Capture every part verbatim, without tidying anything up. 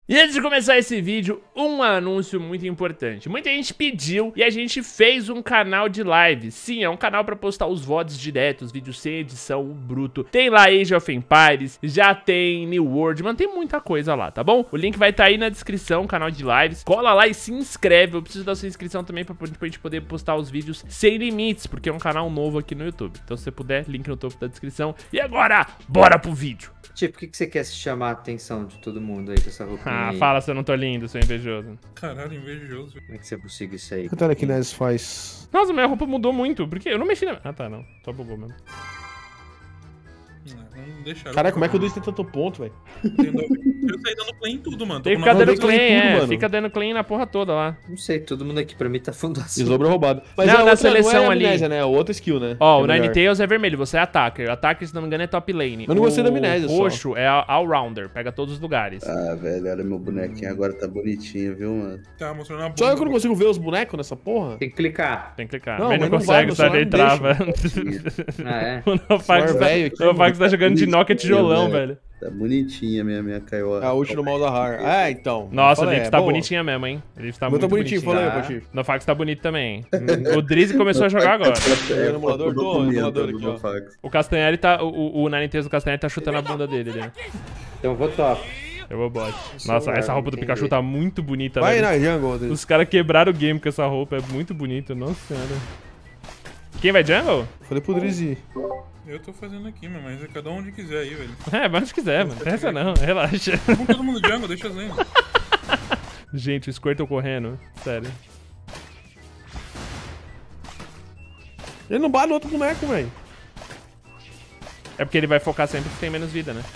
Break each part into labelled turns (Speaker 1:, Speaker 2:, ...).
Speaker 1: E antes de começar esse vídeo, um anúncio muito importante. Muita gente pediu e a gente fez um canal de live. Sim, é um canal pra postar os V O Ds diretos, vídeos sem edição, bruto. Tem lá Age of Empires, já tem New World, mano, tem muita coisa lá, tá bom? O link vai estar aí na descrição, canal de lives. Cola lá e se inscreve. Eu preciso da sua inscrição também pra gente poder postar os vídeos sem limites, porque é um canal novo aqui no YouTube. Então se você puder, link no topo da descrição. E agora, bora pro vídeo.
Speaker 2: Tipo, por que, que você quer chamar a atenção de todo mundo aí com essa roupinha?
Speaker 1: Ah,
Speaker 2: aí?
Speaker 1: fala se eu não tô lindo, seu invejoso.
Speaker 3: Caralho, invejoso.
Speaker 2: Como é que você consegue isso aí?
Speaker 4: O que a telecinese faz?
Speaker 1: Nossa, minha roupa mudou muito. Por quê? Eu não mexi na... Ah, tá, não. Só bugou mesmo.
Speaker 3: Não, não deixaram.
Speaker 4: Caralho, como é que o dois tem tanto ponto, velho?
Speaker 3: Eu saí dando play em tudo, mano. Tô
Speaker 1: Tem que
Speaker 3: com
Speaker 1: ficar
Speaker 3: nove-
Speaker 1: dando
Speaker 4: dando clean
Speaker 1: clean,
Speaker 4: tudo,
Speaker 1: é.
Speaker 4: mano.
Speaker 1: Fica dando clean na porra toda lá.
Speaker 2: Não sei, todo mundo aqui pra mim tá fundo assim.
Speaker 4: Desdobra roubado. Mas
Speaker 1: Não,
Speaker 4: a
Speaker 1: na
Speaker 4: outra
Speaker 1: seleção
Speaker 4: não é
Speaker 1: ali.
Speaker 4: amnésia, né? É outra skill, né?
Speaker 1: Ó,
Speaker 4: É
Speaker 1: o
Speaker 4: melhor.
Speaker 1: Ninetales é vermelho, você é attacker. Attacker, se não me engano, é top lane.
Speaker 4: Eu não gostei da amnésia,
Speaker 1: O
Speaker 4: só.
Speaker 1: roxo é all-rounder, pega todos os lugares.
Speaker 5: Ah, velho, olha meu bonequinho agora tá bonitinho, viu, mano?
Speaker 3: Tá mostrando a bunda.
Speaker 4: Só eu que não consigo ver os bonecos nessa porra?
Speaker 2: Tem que clicar.
Speaker 1: Tem que clicar.
Speaker 4: Não,
Speaker 1: Mas não
Speaker 4: mas não vai,
Speaker 1: consegue,
Speaker 4: meu
Speaker 1: só ele
Speaker 4: celular
Speaker 1: trava.
Speaker 2: Ah, é?
Speaker 1: O Nofax
Speaker 4: Celular velho aqui,
Speaker 1: tá, o Nofax tá jogando de Nokia tijolão,
Speaker 5: Bonitinho,
Speaker 1: velho.
Speaker 5: Tá bonitinha minha, minha caiola.
Speaker 4: A ult no Malzahar. Ah, então.
Speaker 1: Nossa, o
Speaker 4: Falei,
Speaker 1: Lips
Speaker 4: é
Speaker 1: tá
Speaker 4: boa.
Speaker 1: bonitinha mesmo, hein? O Lips tá
Speaker 4: O meu
Speaker 1: muito
Speaker 4: tá bonitinho,
Speaker 1: bonitinho.
Speaker 4: falei,
Speaker 2: Tá.
Speaker 4: Patife.
Speaker 1: O Nofax tá bonito também. O Drizzy começou a jogar agora.
Speaker 4: É, no emulador? Tô, no emulador aqui, ó.
Speaker 1: O Castanhari tá... O, o Ninetales do Castanhari tá chutando a bunda dele ali.
Speaker 2: Então eu vou top.
Speaker 1: Eu vou bot. Nossa, essa roupa do Pikachu tá muito bonita,
Speaker 4: Vai
Speaker 1: velho.
Speaker 4: na jungle, Deus.
Speaker 1: Os caras quebraram o game com essa roupa, é muito bonito, nossa senhora. Quem vai jungle?
Speaker 4: Falei pro Drizzy.
Speaker 3: Eu tô fazendo aqui, mano, mas é cada um onde quiser aí, velho.
Speaker 1: É, vai onde quiser, mano. Essa não, relaxa.
Speaker 3: Vamos todo mundo jungle, deixa as lendas.
Speaker 1: Gente, o Squirtle correndo, sério.
Speaker 4: Ele não bate no outro boneco, velho.
Speaker 1: É porque ele vai focar sempre que tem menos vida, né?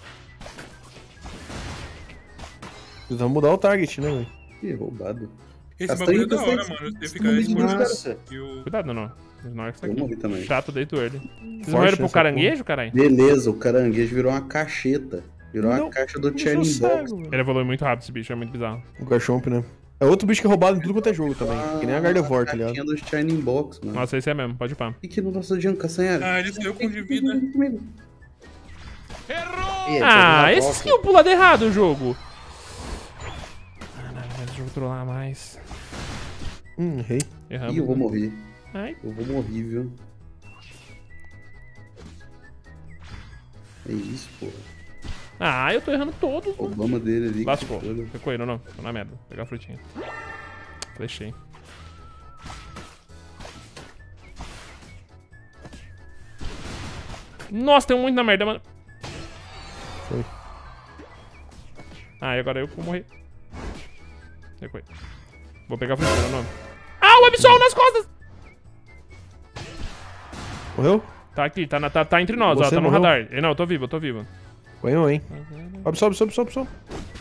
Speaker 4: Precisamos mudar o target, né, velho?
Speaker 5: Que roubado.
Speaker 3: Esse
Speaker 5: Castanho,
Speaker 3: bagulho é da hora,
Speaker 5: castanho.
Speaker 3: mano. Você ficar escondido
Speaker 2: Nossa.
Speaker 3: e o...
Speaker 1: Cuidado, não. O Snorlax tá
Speaker 5: Eu
Speaker 1: aqui.
Speaker 5: morri também.
Speaker 1: Chato desde ele. Vocês
Speaker 4: Forte
Speaker 1: morreram pro
Speaker 4: essa
Speaker 1: caranguejo, caralho?
Speaker 5: Beleza, o caranguejo virou uma cacheta. Virou
Speaker 4: Não,
Speaker 5: uma caixa do
Speaker 4: Eu sou
Speaker 5: Churning Box.
Speaker 4: cego, velho.
Speaker 1: Ele evolui muito rápido, esse bicho, é muito bizarro.
Speaker 4: O Garchomp, né? É outro bicho que é roubado em tudo quanto é jogo também. Que nem a Gardevoir, tá
Speaker 5: A
Speaker 4: ligado?
Speaker 5: caixinha do Churning Box, mano.
Speaker 1: Nossa, esse é mesmo, pode ir pá.
Speaker 5: E que no nosso Jean Castanhari?
Speaker 3: Ah, ele saiu com de vida.
Speaker 2: Ih,
Speaker 1: Ah,
Speaker 2: tá
Speaker 1: esse
Speaker 2: volta.
Speaker 1: skill pulado errado o jogo. Caralho, mas o jogo trollar mais.
Speaker 4: Hum, errei.
Speaker 1: Erramos.
Speaker 5: Ih, eu vou
Speaker 1: né?
Speaker 5: morrer.
Speaker 1: Ai.
Speaker 5: Eu vou morrer, viu? É isso, porra.
Speaker 1: Ah, eu tô errando todos,
Speaker 5: O
Speaker 1: mano.
Speaker 5: Obama dele ali. que
Speaker 1: Lascou.
Speaker 5: se foda.
Speaker 1: Ficou indo, não. Tô na merda. Vou pegar a frutinha. Flechei. Nossa, tem um muito na merda, mano.
Speaker 4: Foi.
Speaker 1: Ah, e agora eu que vou morrer. Recuei. Vou pegar a frutinha, não. Ah, o Absol nas costas!
Speaker 4: Morreu?
Speaker 1: Tá aqui, tá, na- tá, tá entre nós, ó.
Speaker 4: Você
Speaker 1: Tá no
Speaker 4: morreu?
Speaker 1: radar. Eh, Não, eu tô vivo, eu tô vivo.
Speaker 4: Ganhou, hein? Sobe, sobe, sobe, sobe, sobe.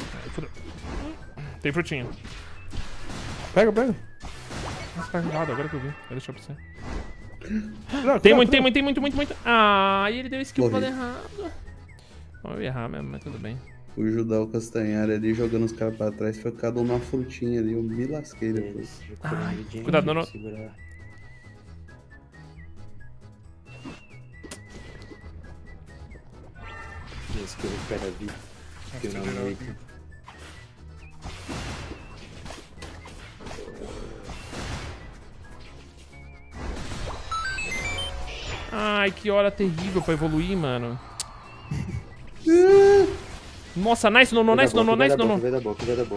Speaker 1: Tem frutinha.
Speaker 4: Pega, pega.
Speaker 1: Nossa, tá errado, agora que eu vi. Vou deixar pra você.
Speaker 4: Cuidado,
Speaker 1: Tem
Speaker 4: cuidado,
Speaker 1: muito, tem
Speaker 4: cuidado.
Speaker 1: muito, tem muito, muito, muito. Ah, e ele deu skill
Speaker 5: Morri.
Speaker 1: pro lado errado. Bom, eu ia errar mesmo, mas tudo bem.
Speaker 5: O Judá o Castanhari ali jogando os caras pra trás, foi cada um numa frutinha ali, eu me lasquei depois.
Speaker 1: Ai, cuidado, não, não.
Speaker 2: Segurar. Esse que eu recupero a vida. Que eu não
Speaker 3: geral.
Speaker 2: aguento.
Speaker 1: Ai, que hora terrível pra evoluir, mano. Nossa, nice, não, não, nice, não, não, nice, não, não.
Speaker 2: Vai dar boa, vai dar boa.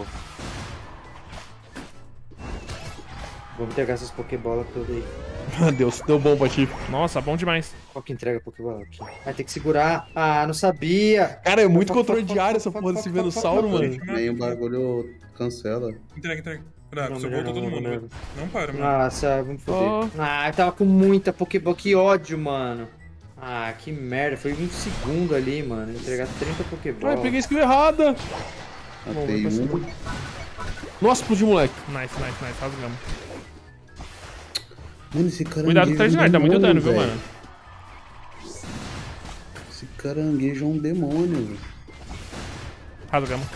Speaker 2: Vamos pegar essas Pokébolas todas aí.
Speaker 4: Meu Deus, deu bom, Patife.
Speaker 1: Nossa, bom demais.
Speaker 2: Qual que entrega a Pokébola aqui? Vai ter que segurar. Ah, não sabia.
Speaker 4: Cara, é muito controle de área essa porra desse Venusauro, mano.
Speaker 5: Nem o bagulho cancela.
Speaker 3: Entrega, entrega. Cuidado,
Speaker 2: Não,
Speaker 3: só
Speaker 2: melhor
Speaker 3: voltou
Speaker 2: não,
Speaker 3: todo mundo,
Speaker 2: melhor
Speaker 3: velho. Não para, mano.
Speaker 2: Nossa, vamos foder.
Speaker 1: Oh.
Speaker 2: Ah, eu tava com muita Pokébola. Que ódio, mano. Ah, que merda. Foi vinte segundos ali, mano. Entregar trinta Pokébola.
Speaker 4: Ai, peguei a skill errada.
Speaker 5: Matei
Speaker 4: vai
Speaker 5: um.
Speaker 4: Nossa, explodiu, moleque.
Speaker 1: Nice, nice, nice, rasgamos.
Speaker 5: Mano, esse caranguejo.
Speaker 1: Cuidado com o Tardinari, tá muito dano, viu, mano?
Speaker 5: Esse caranguejo é um demônio, velho.
Speaker 1: Rasgamos.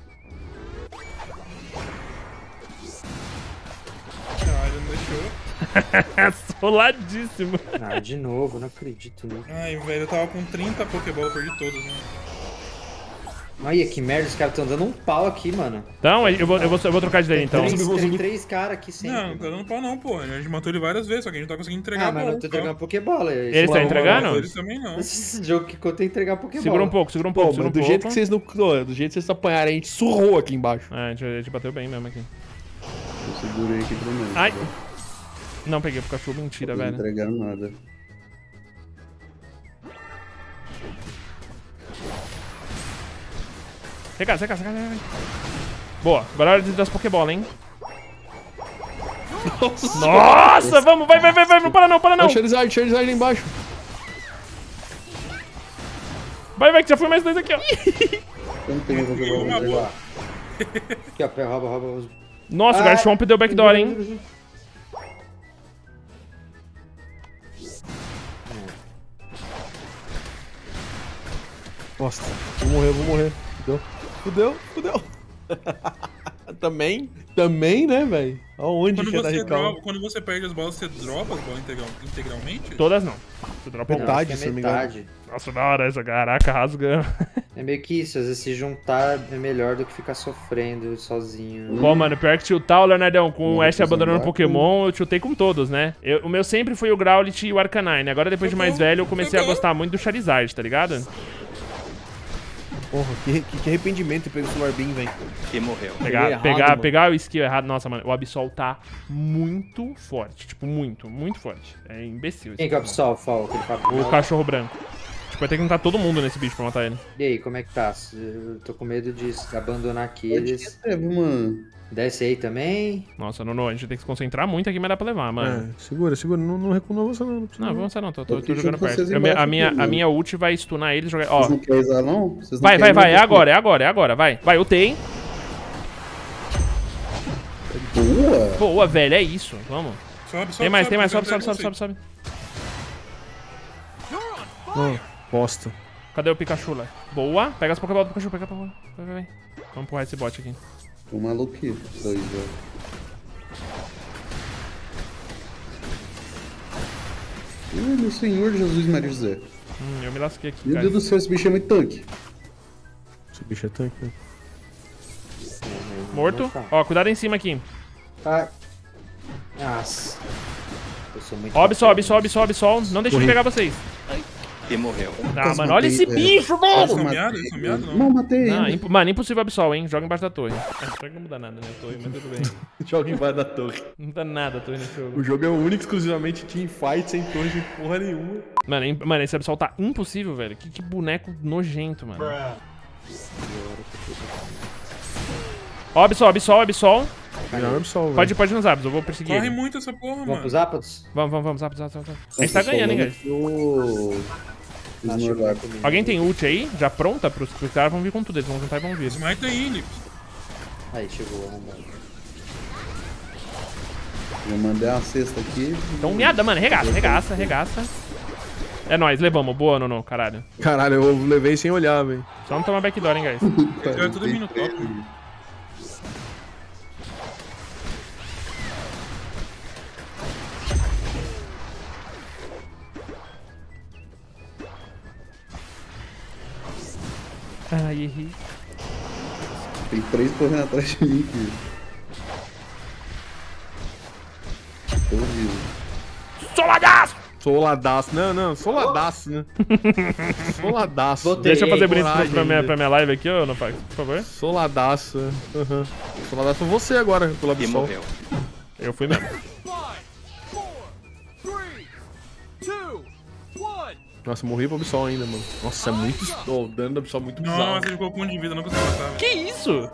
Speaker 3: Ah, ele não deixou.
Speaker 1: Soladíssimo.
Speaker 2: Ah, de novo, não acredito nisso.
Speaker 3: Ai, velho, eu tava com trinta Pokébola, eu perdi todas, né?
Speaker 2: Olha que merda, os caras tão dando um pau aqui, mano.
Speaker 1: Então, eu vou, eu vou, eu vou trocar de daí, então.
Speaker 2: Três, tem três caras aqui sempre.
Speaker 3: Não, não tá dando pau não, pô. A gente matou ele várias vezes, só que a gente não tá conseguindo entregar
Speaker 2: Ah,
Speaker 3: a
Speaker 2: mas
Speaker 3: bola.
Speaker 2: não tô entregando Pokébola.
Speaker 1: Eles estão entregando?
Speaker 3: Eles também não.
Speaker 2: Esse jogo que conta é entregar Pokébola.
Speaker 1: Segura um pouco, segura um
Speaker 4: Pô,
Speaker 1: pouco,
Speaker 4: mas
Speaker 1: segura um
Speaker 4: do
Speaker 1: pouco.
Speaker 4: jeito que vocês não. Do jeito que vocês apanharam, a gente surrou aqui embaixo.
Speaker 1: Ah, a gente, a gente bateu bem mesmo aqui.
Speaker 5: Eu segurei aqui pelo menos.
Speaker 1: Ai.
Speaker 5: tá?
Speaker 1: Não peguei pro cachorro, mentira,
Speaker 5: Não
Speaker 1: velho.
Speaker 5: entregaram nada.
Speaker 1: Recaça, recaça, recaça. Boa, agora é hora de dar as Pokébola, hein?
Speaker 4: Nossa!
Speaker 1: Nossa, vamos, vai, vai, vai, vai, não para não, para não.
Speaker 4: Ó, Charizard, Charizard ali embaixo.
Speaker 1: Vai, vai, que já foi mais dois aqui, ó.
Speaker 5: Eu não peguei Pokébola.
Speaker 3: Uma
Speaker 5: não
Speaker 3: boa.
Speaker 2: Aqui, ó, pega, rouba, rouba.
Speaker 1: Nossa, o
Speaker 2: Ah.
Speaker 1: Garchomp deu backdoor, hein?
Speaker 4: Nossa, vou morrer, vou morrer. Fudeu, fudeu, fudeu. Também, também, né, velho? Aonde
Speaker 3: Quando
Speaker 4: que é da
Speaker 3: você,
Speaker 4: Rical?
Speaker 3: dropa, quando você perde as bolas, você dropa as bolas integral, integralmente?
Speaker 1: Todas não. Você dropa
Speaker 4: Metade.
Speaker 1: uma.
Speaker 2: Acho que é
Speaker 4: se não me engano.
Speaker 2: metade.
Speaker 1: Nossa, da hora essa, caraca, rasgando.
Speaker 2: É meio que isso, às vezes se juntar é melhor do que ficar sofrendo sozinho.
Speaker 1: Pô, mano, pior que tiltar o Leonardão com o
Speaker 5: Hum,
Speaker 1: Ash
Speaker 5: tô
Speaker 1: abandonando o
Speaker 5: usando
Speaker 1: Pokémon, eu tiltei com todos, né? Eu- o meu sempre foi o Growlithe e o Arcanine. Agora, depois de mais velho, eu comecei a gostar muito do Charizard, tá ligado?
Speaker 4: Porra, que, que, que arrependimento ter pego o Solar Beam, velho.
Speaker 6: E morreu.
Speaker 1: Pegar,
Speaker 4: errado,
Speaker 1: pegar,
Speaker 4: mano.
Speaker 1: pegar o skill errado. Nossa, mano, o Absol tá muito forte. Tipo, muito, muito forte. É imbecil.
Speaker 2: Quem
Speaker 1: esse
Speaker 2: que é o
Speaker 1: Pokémon.
Speaker 2: pessoal, Fal? Aquele papo?
Speaker 1: O cachorro branco. Tipo, vai ter que juntar todo mundo nesse bicho pra matar ele.
Speaker 2: E aí, como é que tá? Eu tô com medo de abandonar aqueles.
Speaker 5: Teve uma.
Speaker 2: Desce aí também.
Speaker 1: Nossa, Nono, a gente tem que se concentrar muito aqui, mas dá pra levar, mano.
Speaker 4: É, segura, segura. Não, não recua você não. Não, precisa
Speaker 1: Não,
Speaker 4: não.
Speaker 1: vamos ser não, tô, tô,
Speaker 5: Eu
Speaker 1: tô
Speaker 5: fico
Speaker 1: jogando
Speaker 5: com
Speaker 1: perto.
Speaker 5: vocês
Speaker 1: Eu- a,
Speaker 5: embaixo
Speaker 1: minha,
Speaker 5: aqui,
Speaker 1: a
Speaker 5: mano.
Speaker 1: minha ult vai stunar eles e jogar. Ó,
Speaker 5: Vocês não querem usar, não? Vocês não
Speaker 1: vai, vai,
Speaker 5: querem
Speaker 1: vai. É
Speaker 5: usar?
Speaker 1: agora, é agora, é agora, vai. Vai, ultei.
Speaker 5: Boa!
Speaker 1: Boa, velho, é isso. Vamos.
Speaker 3: Sobe, sobe,
Speaker 1: Tem mais, tem mais. Sobe,
Speaker 3: sobe,
Speaker 1: sobe, sobe, sobe, sobe.
Speaker 4: Não, bosta.
Speaker 1: Cadê o Pikachu lá? Boa. Pega as Pokébola do Pikachu, pega a Pokébola. Vai, vai, vai. Vamos empurrar esse bot aqui.
Speaker 5: Um maluco aqui. Dois, ó. Ai, meu senhor Jesus Maria José.
Speaker 1: Hum, eu me lasquei aqui,
Speaker 5: Meu
Speaker 1: cara.
Speaker 5: Deus do céu, esse bicho é muito tanque.
Speaker 4: Esse bicho é tanque, né?
Speaker 1: Morto. Ó, cuidado em cima aqui.
Speaker 2: Ai. Nossa. Eu sou muito.
Speaker 1: Sobe, sobe, sobe, sobe, sobe. Não deixa de pegar vocês.
Speaker 6: E morreu.
Speaker 1: Ah,
Speaker 5: Quase
Speaker 1: mano, olha
Speaker 5: matei,
Speaker 1: esse
Speaker 5: é.
Speaker 1: bicho,
Speaker 3: Quase
Speaker 1: mano!
Speaker 3: someado, someado não.
Speaker 5: Não, matei
Speaker 1: Ah,
Speaker 5: ainda.
Speaker 1: imp- mano, impossível Absol, hein? Joga embaixo da torre. É, só que não muda nada, né? A torre, mas tudo bem.
Speaker 4: Joga embaixo da torre.
Speaker 1: Não muda nada a torre nesse jogo.
Speaker 4: O jogo é único, exclusivamente teamfight, sem torre, sem porra nenhuma.
Speaker 1: Mano, imp- mano, esse Absol tá impossível, velho. Que, que boneco nojento, mano. Ó, Absol, Absol, Absol.
Speaker 4: Não, Absol, velho.
Speaker 1: Pode, pode nos Abs, eu vou perseguir
Speaker 3: Corre
Speaker 1: ele.
Speaker 3: muito essa porra,
Speaker 2: Vamos
Speaker 3: mano.
Speaker 2: pros Ápatos?
Speaker 1: Vamos, vamos, vamos, Zap, zap, zap, zap. A gente tá ganhando, hein, guys.
Speaker 5: O...
Speaker 2: Ah, chegou
Speaker 5: Snorlax.
Speaker 2: comigo.
Speaker 1: Alguém tem ult aí? Já pronta? Pros, pros caras vão vir com tudo, eles vão juntar e vão vir.
Speaker 3: Smite aí, Lips.
Speaker 2: Aí, chegou. Vamos.
Speaker 5: Eu mandei uma cesta aqui.
Speaker 1: Então, miada, mano, regaça, regaça, regaça. É nóis, levamos. Boa, Nono, caralho.
Speaker 4: Caralho, eu levei sem olhar, velho.
Speaker 1: Só não tomar backdoor, hein, guys.
Speaker 3: Esse cara é tudo Minotop.
Speaker 1: Ai, errei.
Speaker 5: Tem três correndo atrás de mim aqui. Tô vivo.
Speaker 1: Soladaço!
Speaker 4: Soladaço. Não, não, soladaço, né? Soladaço.
Speaker 2: Botei.
Speaker 1: Deixa eu fazer bonito
Speaker 4: coragem
Speaker 1: pra minha,
Speaker 4: ainda.
Speaker 1: pra minha live aqui, ô, Nofax, por favor.
Speaker 4: Soladaço. Uhum. Soladaço foi você agora, pelo
Speaker 6: E
Speaker 4: Absol.
Speaker 6: morreu.
Speaker 1: Eu fui mesmo.
Speaker 4: Nossa, morri pro Absol ainda, mano. Nossa, é muito... Oh, o dano do Absol é muito bizarro.
Speaker 3: Nossa, ele ficou com um de vida, não consegui matar, velho.
Speaker 1: Que isso?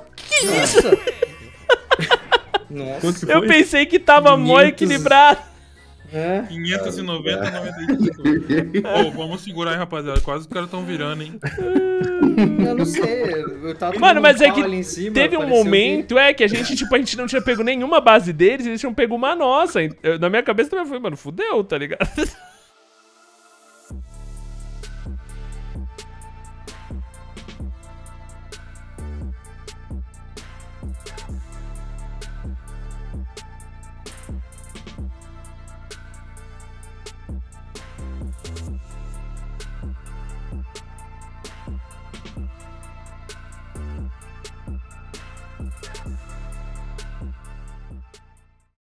Speaker 2: Nossa.
Speaker 4: Quanto que
Speaker 1: Eu
Speaker 4: foi?
Speaker 1: pensei que tava mó
Speaker 2: quinhentos.
Speaker 1: equilibrado.
Speaker 2: É?
Speaker 3: quinhentos e noventa, noventa e cinco. Ô, vamos segurar aí, rapaziada. Quase os caras tão virando, hein.
Speaker 2: Eu não sei. Eu tava
Speaker 1: Mano,
Speaker 2: tomando
Speaker 1: mas é
Speaker 2: pau
Speaker 1: que
Speaker 2: ali em cima,
Speaker 1: teve um
Speaker 2: parecia
Speaker 1: momento, é, que a gente, tipo, a gente não tinha pego nenhuma base deles, eles tinham pego uma nossa. Eu- na minha cabeça também foi, mano, fudeu, tá ligado?